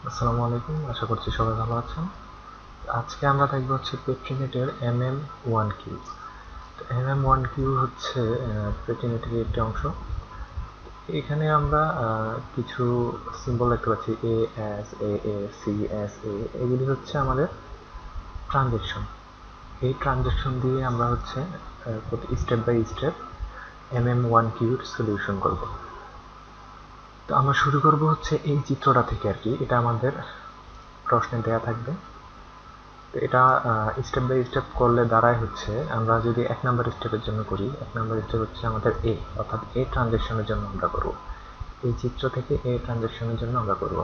আসসালামু আলাইকুম, আশা করছি সবাই ভালো আছেন। আজকে আমরা দেখব হচ্ছে পেট্রিনেটের MM1Q। MM1Q হচ্ছে পেট্রিনেটের একটি অংশ। এখানে আমরা কিছু সিম্বল দেখতে পাচ্ছি, AS, AA, CS, A। এগুলি হচ্ছে আমাদের ট্রানজেকশন। এই ট্রানজেকশন দিয়ে আমরা হচ্ছে step by step MM1Q solution করব। তো আমরা শুরু করব হচ্ছে এই চিত্রটা থেকে আর কি। এটা আমাদের প্রশ্নে দেয়া থাকবে। এটা স্টেপ বাই স্টেপ করলে দাঁড়ায় হচ্ছে, আমরা যদি 1 নাম্বার স্টেপের জন্য করি, 1 নাম্বার স্টেপ হচ্ছে আমাদের এ, অর্থাৎ এ ট্রানজেকশনের জন্য আমরা করব। এই চিত্র থেকে এ ট্রানজেকশনের জন্য আমরা করব।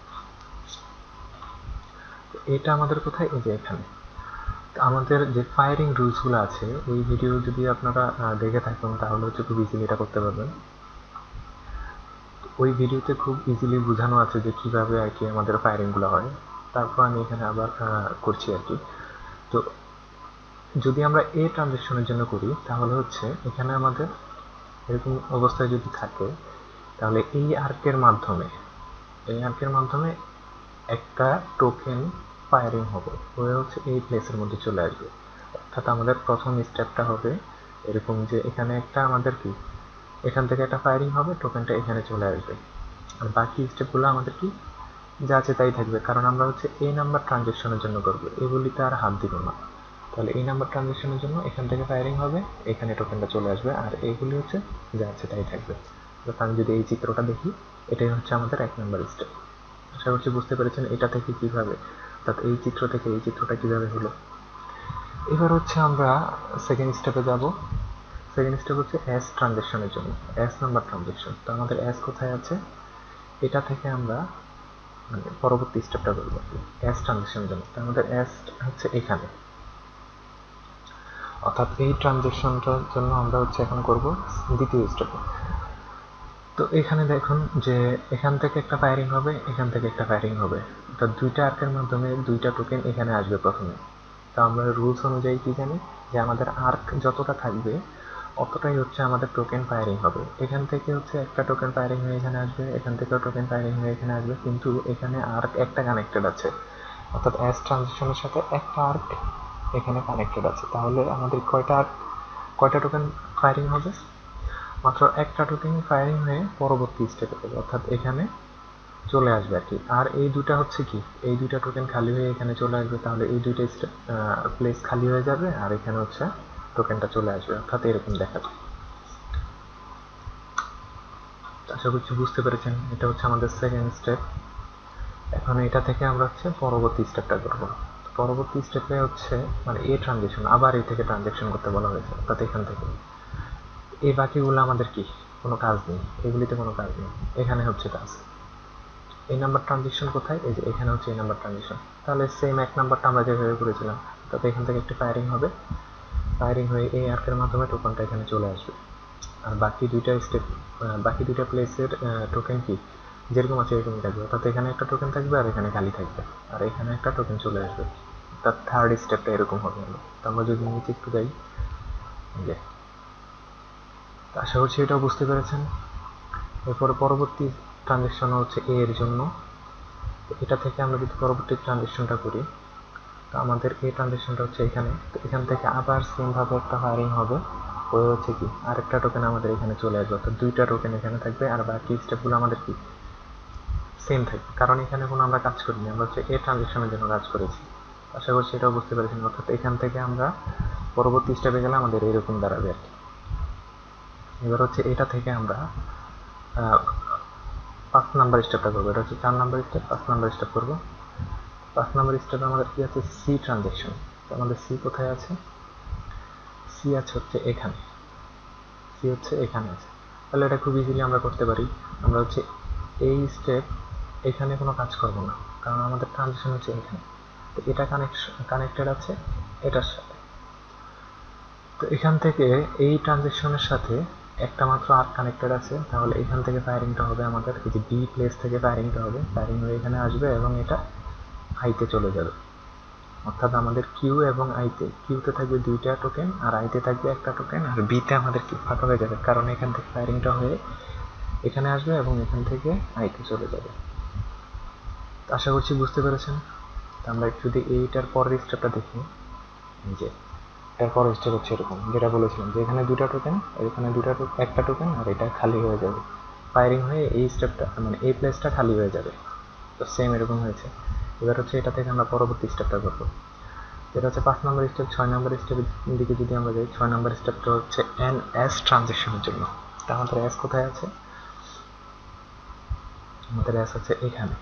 এটা আমাদের কোথায়? এই যে এখানে। আমাদের যে ফায়ারিং রুলসগুলো আছে, ওই ভিডিও যদি আপনারা দেখে থাকেন তাহলে হচ্ছে খুব ইজিলি এটা করতে পারবেন। ওই ভিডিওতে খুব ইজিলি বোঝানো আছে যে কিভাবে আর কি আমাদের ফায়ারিংগুলো হয়। তারপর আমি এখানে আবার করছি আর কি। তো যদি আমরা এ ট্রানজেকশনের জন্য করি তাহলে হচ্ছে এখানে আমাদের এরকম অবস্থায় যদি থাকে, তাহলে এই আর্কের মাধ্যমে একটা টোকেন ফায়ারিং হবে, হয়ে হচ্ছে এই প্লেসের মধ্যে চলে আসবে। অর্থাৎ আমাদের প্রথম স্টেপটা হবে এরকম যে এখানে একটা আমাদের কি, এখান থেকে একটা ফায়ারিং হবে, টোকেনটা এখানে চলে আসবে। আর বাকি স্টেপগুলো আমাদের কি যা আছে তাই থাকবে, কারণ আমরা হচ্ছে এই নাম্বার ট্রানজেকশনের জন্য করবো, এগুলিতে আর হাত দিব না। তাহলে এই নাম্বার ট্রানজেকশনের জন্য এখান থেকে ফায়ারিং হবে, এখানে টোকেনটা চলে আসবে, আর এইগুলি হচ্ছে যা আছে তাই থাকবে। আমি যদি এই চিত্রটা দেখি, এটাই হচ্ছে আমাদের 1 নাম্বার স্টেপ। আশা করছি বুঝতে পেরেছেন এটা থেকে কিভাবে, অর্থাৎ এই চিত্র থেকে এই চিত্রটা কিভাবে হলো। এবার হচ্ছে আমরা সেকেন্ড স্টেপে যাব। সেকেন্ড স্টেপ হচ্ছে এস ট্রানজেকশনের জন্য, এস নাম্বার ট্রানজেকশন। তো আমাদের এস কোথায় আছে? এটা থেকে আমরা মানে পরবর্তী স্টেপটা করবো এস ট্রানজেকশনের জন্য। তো আমাদের এস হচ্ছে এখানে, অর্থাৎ এই ট্রানজেকশনটার জন্য আমরা হচ্ছে এখন করব দ্বিতীয় স্টেপে। তো এখানে দেখুন যে এখান থেকে একটা ফায়ারিং হবে, এখান থেকে একটা ফায়ারিং হবে, অর্থাৎ দুইটা আর্কের মাধ্যমে দুইটা টোকেন এখানে আসবে প্রথমে। তো আমরা রুলস অনুযায়ী কি জানি যে আমাদের আর্ক যতটা থাকবে অতটাই হচ্ছে আমাদের টোকেন ফায়ারিং হবে। এখান থেকে হচ্ছে একটা টোকেন ফায়ারিং হয়ে এখানে আসবে, এখান থেকেও টোকেন ফায়ারিং হয়ে এখানে আসবে, কিন্তু এখানে আর্ক একটা কানেক্টেড আছে, অর্থাৎ এস ট্রানজিশনের সাথে একটা আর্ক এখানে কানেক্টেড আছে। তাহলে আমাদের কয়টা টোকেন ফায়ারিং হবে? মাত্র একটা টোকেন ফায়ারিং হয়ে পরবর্তী স্টেপে যাবে, অর্থাৎ এখানে চলে আসবে আর কি। আর এই দুটা হচ্ছে কি, এই দুইটা টোকেন খালি হয়ে এখানে চলে আসবে, তাহলে এই দুইটা প্লেস খালি হয়ে যাবে, আর এখানে হচ্ছে টোকেনটা চলে আসবে, অর্থাৎ এরকম দেখা যায়। আশা করছি বুঝতে পেরেছেন, এটা হচ্ছে আমাদের সেকেন্ড স্টেপ। এখন এটা থেকে আমরা হচ্ছে পরবর্তী স্টেপটা করবো। পরবর্তী স্টেপে হচ্ছে মানে এ ট্রানজেকশন, আবার এই থেকে ট্রানজেকশন করতে বলা হয়েছে, অর্থাৎ এখান থেকে এই বাকিগুলো আমাদের কি কোনো কাজ নেই, এগুলিতে কোনো কাজ নেই, এখানে হচ্ছে কাজ। এই নাম্বার ট্রানজেকশন কোথায়? এই যে এখানে হচ্ছে এই নাম্বার ট্রানজেকশন। তাহলে সেম 1 নাম্বারটা আমরা যেভাবে করেছিলাম, তাতে এখান থেকে একটি ফায়ারিং হবে, ফায়ারিং হয়ে এই আর্কের মাধ্যমে টোকেনটা এখানে চলে আসবে। আর বাকি দুইটা স্টেপ, বাকি দুইটা প্লেসের টোকেন কি যেরকম আছে এরকমই থাকবে, অর্থাৎ এখানে একটা টোকেন থাকবে আর এখানে খালি থাকবে, আর এখানে একটা টোকেন চলে আসবে। তার থার্ড স্টেপটা এরকম হবে। তো আমরা যদি নিচে একটু যাই, যে আশা করছি এটাও বুঝতে পেরেছেন। এরপরে পরবর্তী ট্রানজেকশন হচ্ছে এ এর জন্য। এটা থেকে আমরা যদি পরবর্তী ট্রানজেকশনটা করি, তো আমাদের এই ট্রানজেকশনটা হচ্ছে এখানে। তো এখান থেকে আবার সেম ভাবে একটা ফায়ারিং হবে, ওই হচ্ছে কি আরেকটা টোকেন আমাদের এখানে চলে আসবে, অর্থাৎ দুইটা টোকেন এখানে থাকবে, আর বাকি স্টেপগুলো আমাদের কি সেম থাকবে, কারণ এখানে কোনো আমরা কাজ করিনি, আমরা হচ্ছে এই ট্রানজেকশনের জন্য কাজ করেছি। আশা করছি এটাও বুঝতে পেরেছেন। অর্থাৎ এখান থেকে আমরা পরবর্তী স্টেপে গেলে আমাদের এরকম দাঁড়াবে আর কি। এবার হচ্ছে এটা থেকে আমরা 5 নাম্বার স্টেপটা করবো, এটা হচ্ছে 4 নাম্বার স্টেপ, 5 নাম্বার স্টেপ করবো। 5 নাম্বার স্টেপে আমাদের কি আছে? C transaction. তো আমাদের সি কোথায় আছে? সি আছে হচ্ছে এখানে, সি হচ্ছে এখানে আছে। তাহলে এটা খুব ইজিলি আমরা করতে পারি। আমরা হচ্ছে এই স্টেপ এখানে কোনো কাজ করব না, কারণ আমাদের ট্রানজেকশন হচ্ছে এখানে। তো এটা কানেক্টেড আছে এটার সাথে। তো এখান থেকে এই ট্রানজেকশনের সাথে একটা মাত্র আর্ক কানেক্টেড আছে, তাহলে এখান থেকে ফায়ারিংটা হবে আমাদের এই যে বি প্লেস থেকে ফায়ারিংটা হবে, ফায়ারিং হয়ে এখানে আসবে এবং এটা আইতে চলে যাবে। অর্থাৎ আমাদের কিউ এবং আইতে, কিউতে থাকবে দুইটা টোকেন আর আইতে থাকবে একটা টোকেন, আর বিতে আমাদের কি ফাঁকা হয়ে যাবে, কারণ এখান থেকে ফায়ারিংটা হয়ে এখানে আসবে এবং এখান থেকে আইতে চলে যাবে। তো আশা করছি বুঝতে পেরেছেন। আমরা যদি এইটার পরের স্টেপটা দেখি, যে এটার পরের স্টেপ হচ্ছে এরকম, যেটা বলেছিলাম যে এখানে দুটা টোকেন, এখানে একটা টোকেন, আর এটা খালি হয়ে যাবে, ফায়ারিং হয়ে এই স্টেপটা মানে এই প্লেসটা খালি হয়ে যাবে। তো সেম এরকম হয়েছে। এবার হচ্ছে এটা থেকে আমরা পরবর্তী স্টেপটা করবো, যেটা হচ্ছে 5 নম্বর স্টেপ। 6 নম্বর স্টেপের দিকে যদি আমরা যাই, 6 নম্বর স্টেপটা হচ্ছে NS ট্রানজেকশনের জন্য। তা আমাদের S কোথায় আছে? আমাদের S আছে এখানে।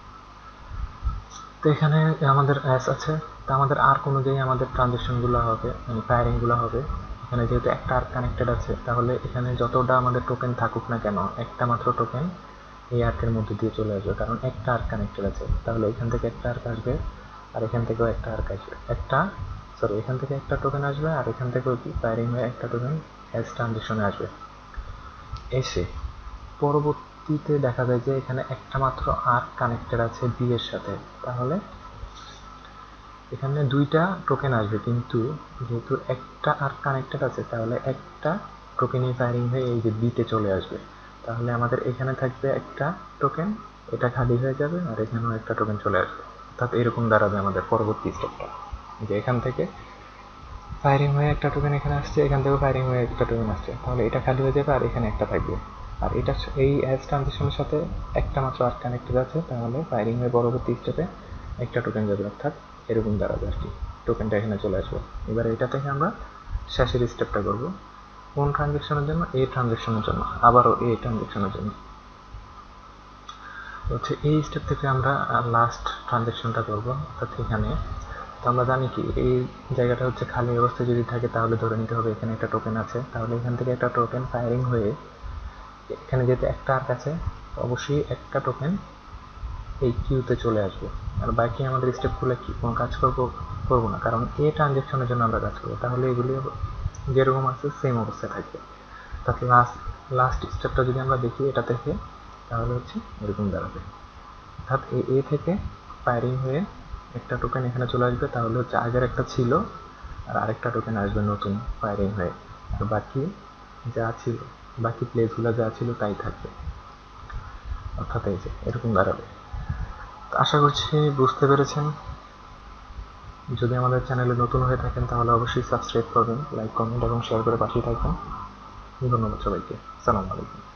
তো এখানে আমাদের S আছে, তো আমাদের আর্ক অনুযায়ী আমাদের ট্রানজেকশনগুলো হবে, মানে ফায়ারিংগুলো হবে। এখানে যেহেতু একটা আর্ক কানেক্টেড আছে, তাহলে এখানে যতটা আমাদের টোকেন থাকুক না কেন, একটা মাত্র টোকেন এই আর্কের মধ্যে দিয়ে চলে আসবে, কারণ একটা আর্ক কানেক্টেড আছে। তাহলে এখান থেকে একটা আর্ক আসবে, আর এখান থেকেও একটা আর্ক আসবে, এখান থেকে একটা টোকেন আসবে, আর এখান থেকেও কি ফায়ারিং হয়ে একটা টোকেন এস ট্রানজেকশনে আসবে। এসে পরবর্তীতে দেখা যায় যে এখানে একটা মাত্র আর্ক কানেক্টেড আছে বি এর সাথে, তাহলে এখানে দুইটা টোকেন আসবে, কিন্তু যেহেতু একটা আর্ক কানেক্টেড আছে, তাহলে একটা টোকেনই ফায়ারিং হয়ে এই যে বিতে চলে আসবে। তাহলে আমাদের এখানে থাকবে একটা টোকেন, এটা খালি হয়ে যাবে, আর এখানেও একটা টোকেন চলে আসবে। অর্থাৎ এরকম দাঁড়াবে আমাদের পরবর্তী স্টেপটা, যে এখান থেকে ফায়ারিং হয়ে একটা টোকেন এখানে আসছে, এখান থেকেও ফায়ারিং হয়ে একটা টোকেন আসছে, তাহলে এটা খালি হয়ে যাবে, আর এখানে একটা থাকবে। আর এটা এই অ্যাজ ট্রানজিশনের সাথে একটা মাত্র আর্ক কানেক্টেড আছে, তাহলে ফায়ারিং হয়ে পরবর্তী স্টেপে একটা টোকেন যাবে, অর্থাৎ এরকম দাঁড়াবে আর কি, টোকেনটা এখানে চলে আসবে। এবার এটা থেকে আমরা শেষের স্টেপটা করব, কোন ট্রানজেকশনের জন্য? এই ট্রানজেকশনের জন্য, আবারও এই ট্রানজেকশনের জন্য। হচ্ছে এই স্টেপ থেকে আমরা লাস্ট ট্রানজেকশনটা করব, অর্থাৎ এখানে। তো আমরা জানি কি এই জায়গাটা হচ্ছে খালি অবস্থায় যদি থাকে, তাহলে ধরে নিতে হবে এখানে একটা টোকেন আছে, তাহলে এখান থেকে একটা টোকেন ফায়ারিং হয়ে এখানে যেহেতু একটা আর্ক আছে, অবশ্যই একটা টোকেন এই কিউতে চলে আসবে। আর বাকি আমাদের স্টেপগুলো কি কোনো কাজ করবো না, কারণ এই ট্রানজেকশনের জন্য আমরা কাজ করবো, তাহলে এগুলি যেরকম আছে সেম অবস্থায় থাকবে। অর্থাৎ লাস্ট স্টেপটা যদি আমরা দেখি এটা থেকে, তাহলে হচ্ছে এরকম দাঁড়াবে। অর্থাৎ এ থেকে ফায়ারিং হয়ে একটা টোকেন এখানে চলে আসবে, তাহলে হচ্ছে আগের একটা ছিল, আর আরেকটা টোকেন আসবে নতুন ফায়ারিং হয়ে, আর বাকি যা ছিল, বাকি প্লেসগুলো যা ছিল তাই থাকবে। অর্থাৎ এই যে এরকম দাঁড়াবে। আশা করছি বুঝতে পেরেছেন। যদি আমাদের চ্যানেলে নতুন হয়ে থাকেন, তাহলে অবশ্যই সাবস্ক্রাইব করবেন, লাইক, কমেন্ট এবং শেয়ার করে পাশেই থাকবেন। ধন্যবাদ সবাইকে। আসসালামু আলাইকুম।